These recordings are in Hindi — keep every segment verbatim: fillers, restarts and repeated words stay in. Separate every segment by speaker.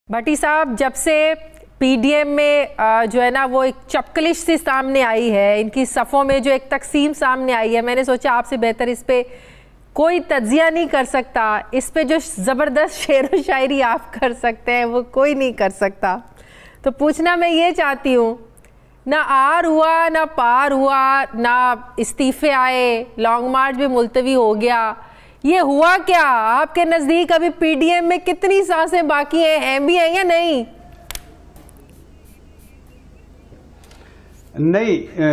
Speaker 1: भट्टी साहब, जब से पीडीएम में जो है ना वो एक चपकलिश सी सामने आई है, इनकी सफ़ों में जो एक तकसीम सामने आई है, मैंने सोचा आपसे बेहतर इस पे कोई तज्जिया नहीं कर सकता, इस पे जो ज़बरदस्त शेर व शायरी आप कर सकते हैं वो कोई नहीं कर सकता। तो पूछना मैं ये चाहती हूँ, ना आर हुआ ना पार हुआ, ना इस्तीफे आए, लॉन्ग मार्च भी मुलतवी हो गया, ये हुआ क्या? आपके नज़दीक अभी पीडीएम में कितनी सांसें बाकी हैं, हैं भी हैं या नहीं?
Speaker 2: नहीं,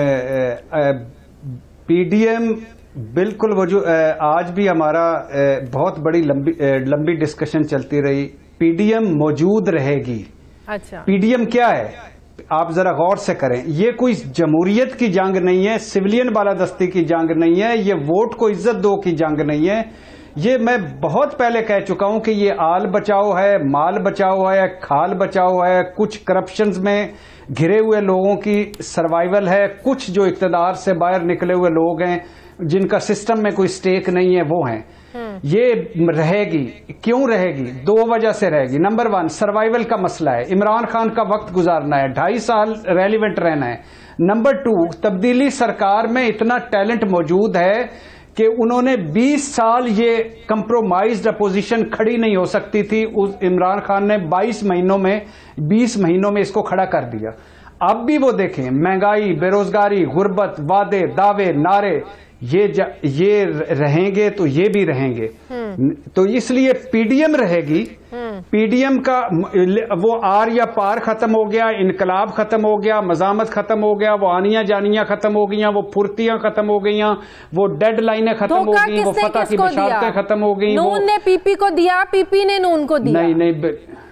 Speaker 2: पीडीएम बिल्कुल वजू आज भी हमारा बहुत बड़ी लंबी लंबी डिस्कशन चलती रही। पीडीएम मौजूद रहेगी।
Speaker 1: अच्छा,
Speaker 2: पीडीएम क्या है आप जरा गौर से करें। ये कोई जमहूरियत की जंग नहीं है, सिविलियन बालादस्ती की जंग नहीं है, ये वोट को इज्जत दो की जंग नहीं है। ये मैं बहुत पहले कह चुका हूं कि ये आल बचाओ है, माल बचाओ है, खाल बचाओ है, कुछ करप्शंस में घिरे हुए लोगों की सर्वाइवल है, कुछ जो इक्तदार से बाहर निकले हुए लोग हैं जिनका सिस्टम में कोई स्टेक नहीं है वो हैं। ये रहेगी। क्यों रहेगी? दो वजह से रहेगी। नंबर वन, सर्वाइवल का मसला है, इमरान खान का वक्त गुजारना है, ढाई साल रेलिवेंट रहना है। नंबर टू, तब्दीली सरकार में इतना टैलेंट मौजूद है कि उन्होंने बीस साल ये कंप्रोमाइज्ड अपोजिशन खड़ी नहीं हो सकती थी, उस इमरान खान ने बाईस महीनों में बीस महीनों में इसको खड़ा कर दिया। अब भी वो देखें, महंगाई, बेरोजगारी, गुर्बत, वादे, दावे, नारे, ये ये रहेंगे तो ये भी रहेंगे। तो इसलिए पीडीएम रहेगी। पीडीएम का वो आर या पार खत्म हो गया, इनकलाब खत्म हो गया, मजामत खत्म हो गया, वो आनियां जानियां खत्म हो गई, वो फुर्तियां खत्म हो गई, वो डेड लाइनें खत्म हो गई, वो फतह की बशारतें खत्म हो गई।
Speaker 1: नून ने पीपी को दिया, पीपी ने नून को दिया।
Speaker 2: नहीं नहीं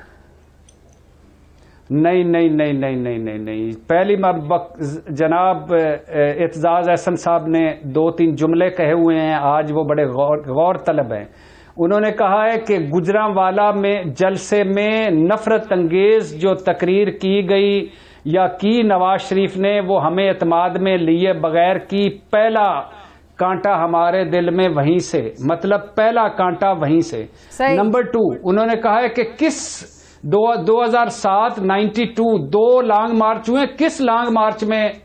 Speaker 2: नहीं नहीं नहीं नहीं नहीं नहीं नहीं पहली बार जनाब एतजाज एहसन साहब ने दो तीन जुमले कहे हुए हैं, आज वो बड़े गौर गौर तलब हैं। उन्होंने कहा है कि गुजरांवाला में जलसे में नफरत अंगेज जो तकरीर की गई या की नवाज शरीफ ने, वो हमें एतमाद में लिए बगैर की। पहला कांटा हमारे दिल में वहीं से, मतलब पहला कांटा वहीं से। नंबर टू, उन्होंने कहा है कि किस दो दो हजार सात नाइन्टी टू दो लॉन्ग मार्च हुए, किस लॉन्ग मार्च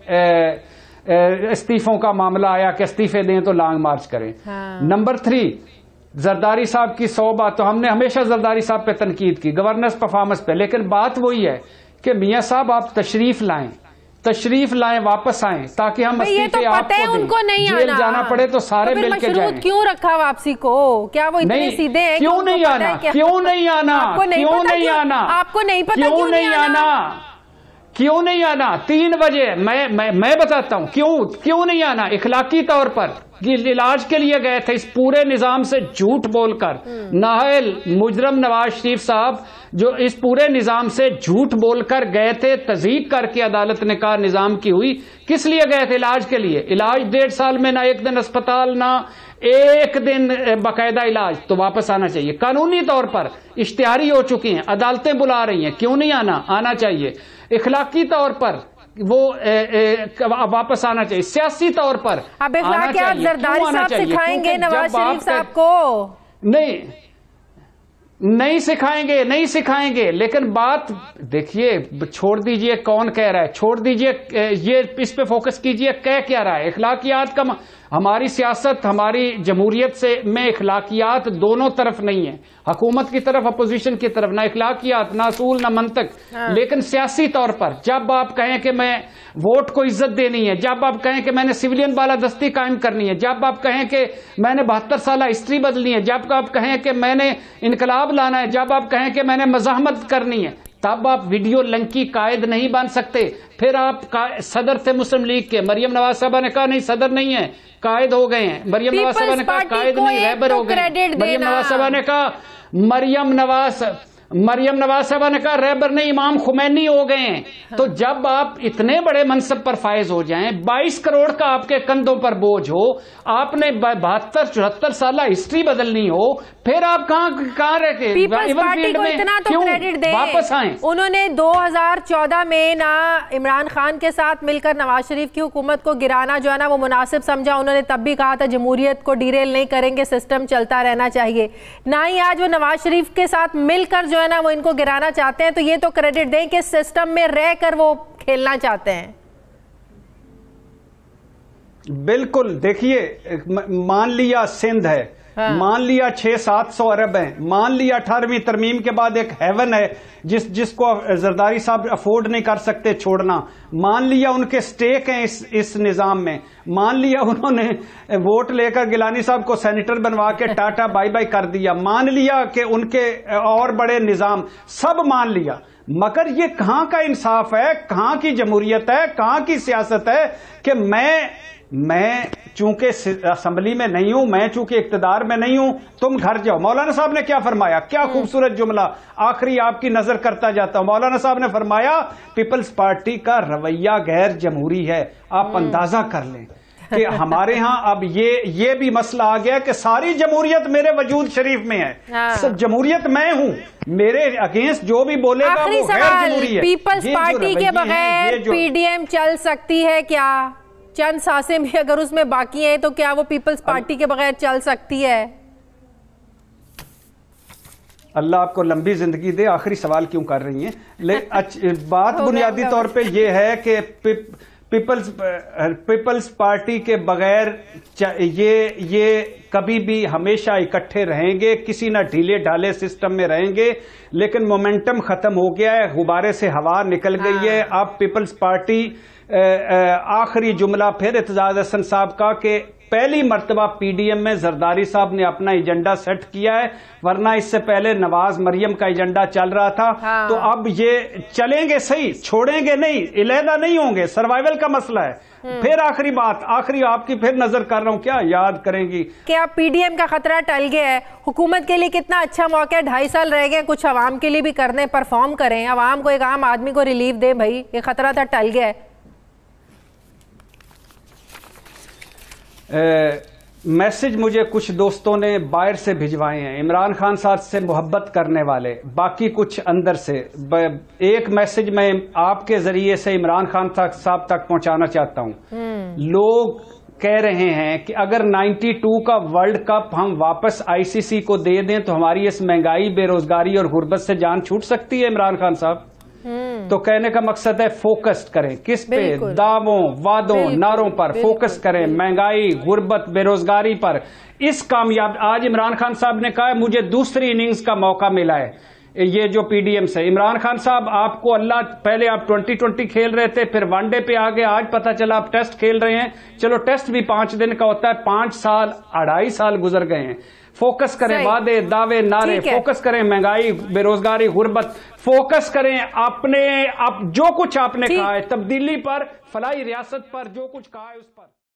Speaker 2: में इस्तीफों का मामला आया कि इस्तीफे दें तो लॉन्ग मार्च करें। हाँ। नंबर थ्री, जरदारी साहब की सौ बात, तो हमने हमेशा जरदारी साहब पे तनकीद की, गवर्नेंस परफॉर्मेंस पे, लेकिन बात वही है कि मियां साहब आप तशरीफ लाएं, तशरीफ लाएं, वापस आएं, ताकि हम इस्तीफे
Speaker 1: तो
Speaker 2: आपको दें।
Speaker 1: उनको नहीं
Speaker 2: जेल जाना पड़े तो सारे
Speaker 1: तो
Speaker 2: मिलके जाएं।
Speaker 1: क्यों रखा वापसी को? क्या वो इतने सीधे हैं?
Speaker 2: क्यों नहीं आना? क्यों नहीं आना? क्यों नहीं आना?
Speaker 1: आपको नहीं पता
Speaker 2: क्यों नहीं आना? क्यों नहीं आना? तीन बजे मैं मैं मैं बताता हूं क्यों क्यों नहीं आना। इखलाकी तौर पर इलाज के लिए गए थे, इस पूरे निजाम से झूठ बोलकर। नाहल मुजरम नवाज शरीफ साहब जो इस पूरे निजाम से झूठ बोलकर गए थे, तज़ीक करके अदालत ने कहा निजाम की हुई। किस लिए गए थे? इलाज के लिए। इलाज डेढ़ साल में ना एक दिन अस्पताल, ना एक दिन बाकायदा इलाज, तो वापस आना चाहिए। कानूनी तौर पर इश्तिहारी हो चुकी हैं, अदालतें बुला रही हैं, क्यों नहीं आना? आना चाहिए। इखलाकी तौर पर वो ए, ए, वापस आना चाहिए। सियासी तौर पर
Speaker 1: अब आना चाहिए। जरदारी साहब सिखाएंगे नवाज शरीफ साहब को?
Speaker 2: नहीं नहीं सिखाएंगे, नहीं सिखाएंगे, लेकिन बात देखिए, छोड़ दीजिए कौन कह रहा है, छोड़ दीजिए, ये इस पे फोकस कीजिए कह क्या रहा है। इखलाकियात का, हमारी सियासत, हमारी जमहूरियत से में इखलाकियात दोनों तरफ नहीं है, हुकूमत की तरफ, अपोजिशन की तरफ, ना इखलाकियात, ना असूल, ना मंतक। हाँ। लेकिन सियासी तौर पर जब आप कहें कि मैं वोट को इज्जत देनी है, जब आप कहें कि मैंने सिविलियन बालादस्ती कायम करनी है, जब आप कहें कि मैंने बहत्तर साल हिस्ट्री बदलनी है, जब आप कहें कि मैंने इनकलाब लाना है, जब आप कहें कि मैंने मज़ाहमत करनी है, तब आप वीडियो लंकी कायद नहीं बन सकते। फिर आप सदर थे मुस्लिम लीग के, मरियम नवाज साहबा ने कहा नहीं सदर नहीं है, कायद हो गए हैं। मरियम नवाज साहबा ने कहा कायद नहीं, रहबर हो गए। मरियम नवाज साहबा ने कहा मरियम नवाज मरियम नवाज साहबा ने कहा रहबर नहीं, इमाम खुमैनी हो गए हैं। हाँ। तो जब आप इतने बड़े मनसब पर फायज हो जाएं, बाईस करोड़ का आपके कंधों पर बोझ हो, आपने बहत्तर चौहत्तर साल हिस्ट्री बदलनी हो, फिर आप कहां कहां रहते?
Speaker 1: पीपल्स पार्टी को इतना तो क्रेडिट दें,
Speaker 2: वापस आए।
Speaker 1: उन्होंने दो हज़ार चौदह में ना इमरान खान के साथ मिलकर नवाज शरीफ की हुकूमत को गिराना जो है ना वो मुनासिब समझा। उन्होंने तब भी कहा था जमहूरियत को डिरेल नहीं करेंगे, सिस्टम चलता रहना चाहिए। ना ही आज वो नवाज शरीफ के साथ मिलकर जो जो है ना वो इनको गिराना चाहते हैं, तो ये तो क्रेडिट दें कि सिस्टम में रहकर वो खेलना चाहते हैं।
Speaker 2: बिल्कुल, देखिए मान लिया सिंध है, हाँ। मान लिया छह सात सौ अरब है, मान लिया अठारहवीं तरमीम के बाद एक हेवन है जिस जिसको जरदारी साहब अफोर्ड नहीं कर सकते छोड़ना, मान लिया उनके स्टेक हैं इस इस निजाम में, मान लिया उन्होंने वोट लेकर गिलानी साहब को सेनेटर बनवा के टाटा बाय बाय कर दिया, मान लिया कि उनके और बड़े निजाम, सब मान लिया, मगर ये कहां का इंसाफ है, कहां की जमहूरियत है, कहां की सियासत है कि मैं मैं चूंकि असेंबली में नहीं हूं, मैं चूंकि इक्तदार में नहीं हूं, तुम घर जाओ। मौलाना साहब ने क्या फरमाया, क्या खूबसूरत जुमला, आखिरी आपकी नजर करता जाता हूं। मौलाना साहब ने फरमाया पीपल्स पार्टी का रवैया गैर जमहूरी है। आप अंदाजा कर लें कि हमारे यहां अब ये ये भी मसला आ गया कि सारी जमहूरियत मेरे वजूद शरीफ में है, सब जमहूरियत मैं हूं, मेरे अगेंस्ट जो भी बोलेगा वो गैर जमहूरी है।
Speaker 1: पीपल्स पार्टी के बगैर पीडीएम चल सकती है क्या? चंद सांसें भी अगर उसमें बाकी हैं तो क्या वो पीपल्स पार्टी के बगैर चल सकती है?
Speaker 2: अल्लाह आपको लंबी जिंदगी दे। आखिरी सवाल क्यों कर रही हैं? ले बात बुनियादी तौर पे ये है कि पीपल्स पीपल्स पार्टी के बगैर ये ये कभी भी हमेशा इकट्ठे रहेंगे, किसी ना ढीले ढाले सिस्टम में रहेंगे, लेकिन मोमेंटम खत्म हो गया है, गुब्बारे से हवा निकल गई है। अब पीपल्स पार्टी आखिरी जुमला फिर एतजाज हसन साहब का कि पहली मर्तबा पीडीएम में जरदारी साहब ने अपना एजेंडा सेट किया है, वरना इससे पहले नवाज मरियम का एजेंडा चल रहा था। हाँ। तो अब ये चलेंगे सही, छोड़ेंगे नहीं, इलेहदा नहीं होंगे, सर्वाइवल का मसला है। फिर आखिरी बात, आखिरी आपकी फिर नजर कर रहा हूं, क्या याद करेंगी
Speaker 1: कि अब पीडीएम का खतरा टल गया है, हुकूमत के लिए कितना अच्छा मौका है, ढाई साल रह गए, कुछ अवाम के लिए भी करने, परफॉर्म करें, अवाम को, एक आम आदमी को रिलीफ दें। भाई ये खतरा था, टल गया है।
Speaker 2: मैसेज मुझे कुछ दोस्तों ने बाहर से भिजवाए हैं, इमरान खान साहब से मोहब्बत करने वाले, बाकी कुछ अंदर से। एक मैसेज मैं आपके जरिए से इमरान खान साहब तक पहुंचाना चाहता हूं। लोग कह रहे हैं कि अगर बानवे का वर्ल्ड कप हम वापस आईसीसी को दे दें तो हमारी इस महंगाई, बेरोजगारी और गुर्बत से जान छूट सकती है। इमरान खान साहब, तो कहने का मकसद है फोकस करें, किस पे? दावों, वादों, नारों पर फोकस करें, महंगाई, गुर्बत, बेरोजगारी पर। इस कामयाब, आज इमरान खान साहब ने कहा मुझे दूसरी इनिंग्स का मौका मिला है ये जो पीडीएम से। इमरान खान साहब, आपको अल्लाह, पहले आप ट्वेंटी ट्वेंटी खेल रहे थे, फिर वनडे पे आ गए, आज पता चला आप टेस्ट खेल रहे हैं। चलो टेस्ट भी पांच दिन का होता है, पांच साल अढ़ाई साल गुजर गए हैं। फोकस करें, वादे, दावे, नारे, फोकस करें, महंगाई, बेरोजगारी, गुर्बत, फोकस करें अपने, आप जो कुछ आपने कहा है तब्दीली पर, फलाही रियासत पर, जो कुछ कहा है उस पर।